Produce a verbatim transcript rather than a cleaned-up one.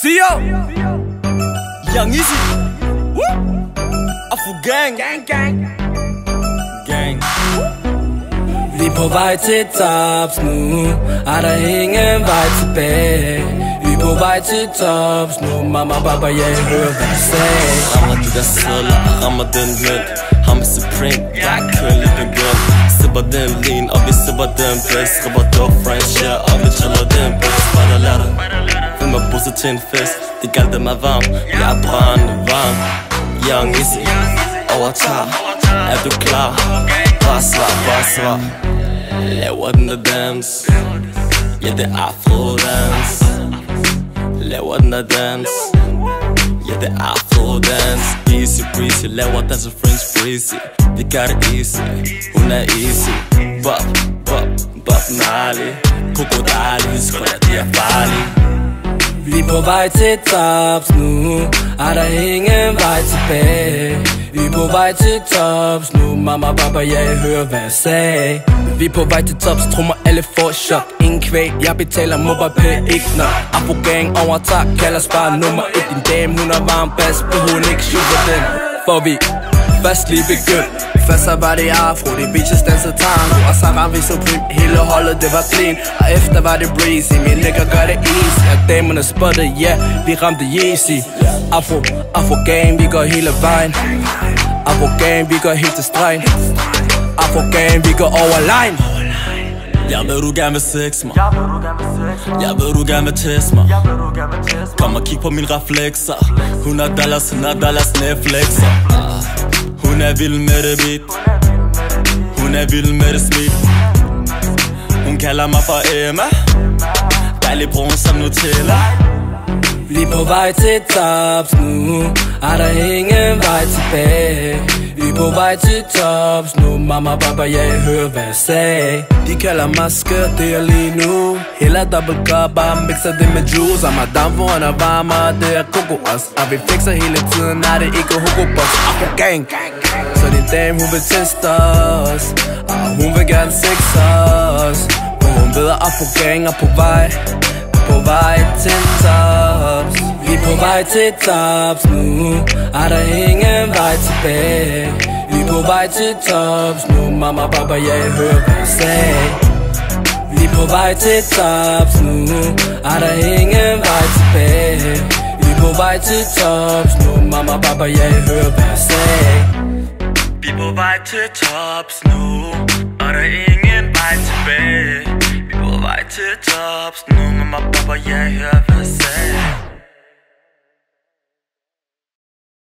Vizual, Young Easy, AFROGANG, gang, gang, gang. Vi er på vej til tops nu, er der ingen vej tilbage. Vi er på vej til tops nu, mamma, papa, jeg hører hvad jeg sagde. Rammer de der sædler, rammer den mønt. Hammer Supreme, jeg kører lidt en gun. Sipper den lean, og vi sipper den bedst. Skriver dog French, yeah, og vi chiller den bedst. Spejder latter, find mig busser til en fest. De kaldte mig varm, jeg er brændende varm. Young Easy, overtager, er du klar? Bare svar, bare svar. Laver den der dance, ja det er afrodans. Laver den der dance, ja det er afrodans. Easy breezy, laver danser French breezy. Vi gør det easy, hun er easy. Bop, bop, bop Marley. Krokodile, skrønner de er farlige. Vi er på vej til tops nu, er der ingen vej tilbage. Vi er på vej til tops nu, mamma, papa, jeg hører hvad jeg sagde. Vi er på vej til tops, tror mig alle får chok. Ingen kvæg, jeg betaler MobilePay, ikke nok. AFROGANG overtager, kalder spar nummer et. Din dame, hun er varm, bas, på hun ikke shooter den. For vi først lige begyndt. Først så var det afro, de bitches dansede tango. Og så ramte vi Supreme, hele holdet det var clean. Og efter var det breezy, min nigger gør det easy. Og damerne spottede, ja, yeah, vi ramte Yeezy. Afro, AFROGANG, vi går hele vejen. AFROGANG, vi går helt til stregen. AFROGANG, vi går over line. Jeg ved du gerne vil sex mig. Jeg ved du gerne vil teste mig. Kom og kig på mine reflekser. hundrede dollars, hundrede dollars Netflixer. Hun er vild med det beat. Hun er vild med det smil. Hun kalder mig for Emma. Dejlig brun som Nutella. Vi er på vej til tops nu, er der ingen vej tilbage. Vi er på vej til tops nu, mamma, papa, jeg hører hvad jeg sagde. De kalder mig skør, det er lige nu. Heller double cup, bare mixer det med juice. Og madame foran er varmere, det er kokos. Og vi fikser hele tiden, er det ikke hokobox. AFROGANG, så din dame hun vil teste os. Og hun vil gerne sexe os. For hun ved at AFROGANG er på vej. På vej til tops. Vi er på vej til tops nu, er der ingen vej tilbage. Vi er på vej til tops nu, mamma, papa, jeg hører hvad jeg sagde. Vi er på vej til tops nu, er der ingen vej tilbage. Vi er på vej til tops nu, mamma, papa, jeg hører hvad jeg sagde. Vi er på vej til tops nu, og der er ingen vej tilbage. Vi er på vej til tops nu, mamma, papa, jeg hører